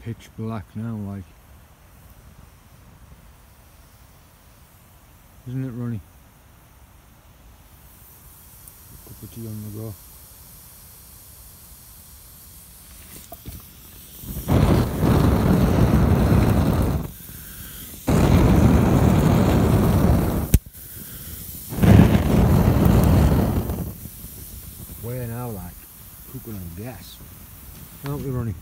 pitch black now, like. Isn't it, Ronnie? A cup of tea on the go. We're now like cooking on gas, aren't we, Ronnie?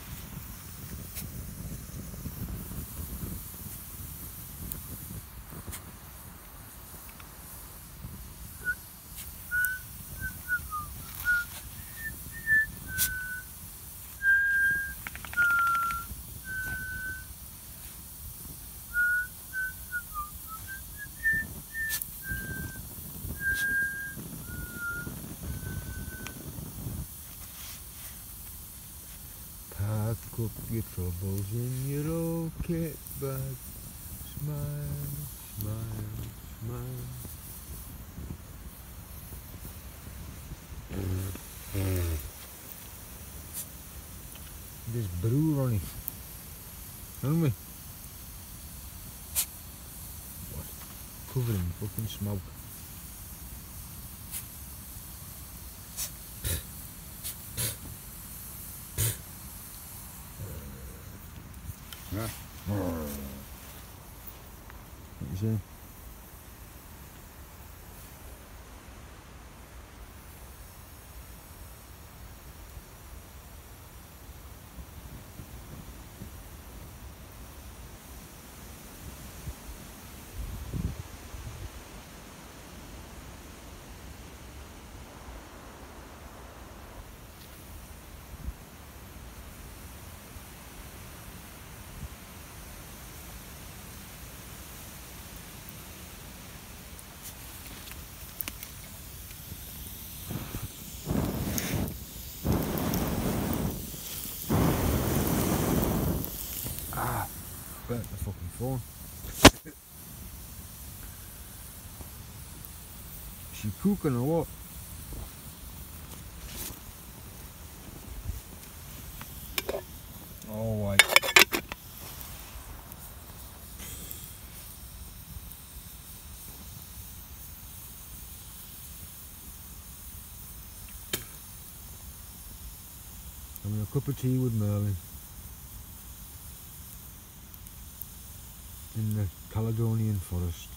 Pack up your troubles in your old kit bag. Smile, smile, smile. This brew, Ronnie, haven't we? What? Covered in fucking smoke. Yeah. What you saying? Burnt the fucking phone. She cooking or what? Oh, wait. Having a cup of tea with Merlin in the Caledonian forest.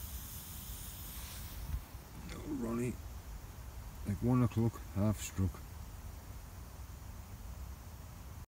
Oh, Ronnie, like 1 o'clock, half struck.